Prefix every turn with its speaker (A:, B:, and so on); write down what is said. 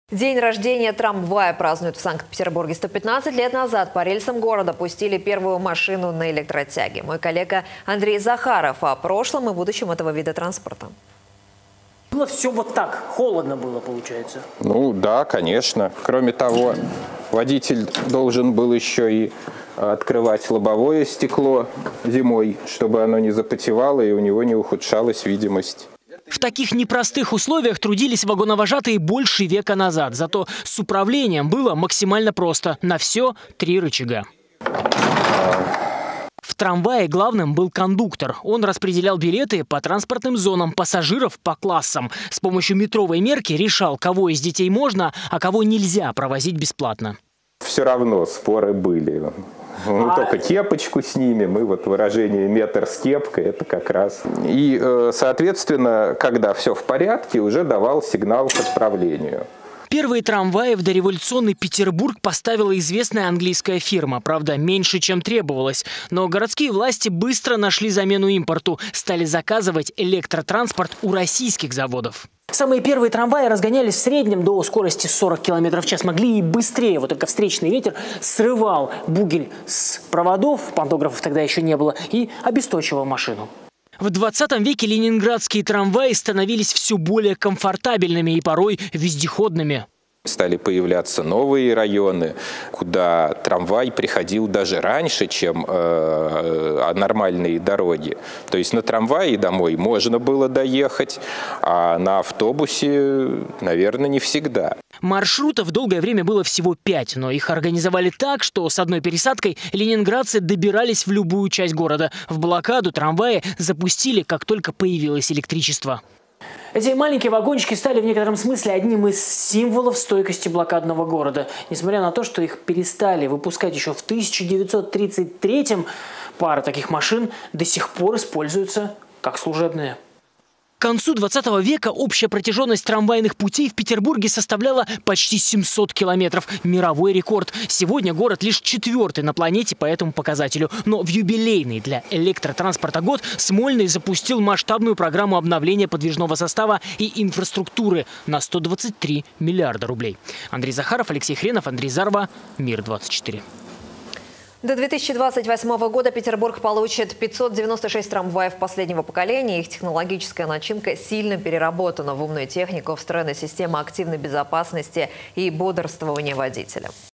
A: День рождения трамвая празднуют в Санкт-Петербурге. 115 лет назад по рельсам города пустили первую машину на электротяге. Мой коллега Андрей Захаров о прошлом и будущем этого вида транспорта.
B: Было все вот так, холодно было, получается.
C: Ну да, конечно. Кроме того, водитель должен был еще и открывать лобовое стекло зимой, чтобы оно не запотевало и у него не ухудшалась видимость.
D: В таких непростых условиях трудились вагоновожатые больше века назад. Зато с управлением было максимально просто. На все 3 рычага. В трамвае главным был кондуктор. Он распределял билеты по транспортным зонам, пассажиров по классам. С помощью метровой мерки решал, кого из детей можно, а кого нельзя провозить бесплатно.
C: Все равно споры были. Мы только кепочку снимем, и вот выражение «метр с кепкой» – это как раз. И, соответственно, когда все в порядке, уже давал сигнал к отправлению.
D: Первые трамваи в дореволюционный Петербург поставила известная английская фирма. Правда, меньше, чем требовалось. Но городские власти быстро нашли замену импорту. Стали заказывать электротранспорт у российских заводов.
B: Самые первые трамваи разгонялись в среднем до скорости 40 км в час. Могли и быстрее. Вот только встречный ветер срывал бугель с проводов, пантографов тогда еще не было, и обесточивал машину.
D: В 20 веке ленинградские трамваи становились все более комфортабельными и порой вездеходными.
C: Стали появляться новые районы, куда трамвай приходил даже раньше, чем нормальные дороги. То есть на трамвае домой можно было доехать, а на автобусе, наверное, не всегда.
D: Маршрутов долгое время было всего 5, но их организовали так, что с одной пересадкой ленинградцы добирались в любую часть города. В блокаду трамваи запустили, как только появилось электричество.
B: Эти маленькие вагончики стали в некотором смысле одним из символов стойкости блокадного города. Несмотря на то, что их перестали выпускать еще в 1933-м, пара таких машин до сих пор используются как служебные.
D: К концу 20 века общая протяженность трамвайных путей в Петербурге составляла почти 700 километров. Мировой рекорд. Сегодня город лишь 4-й на планете по этому показателю. Но в юбилейный для электротранспорта год Смольный запустил масштабную программу обновления подвижного состава и инфраструктуры на 123 миллиарда рублей. Андрей Захаров, Алексей Хренов, Андрей Зарва, Мир-24.
A: До 2028 года Петербург получит 596 трамваев последнего поколения. Их технологическая начинка сильно переработана в умную технику, встроена система активной безопасности и бодрствования водителя.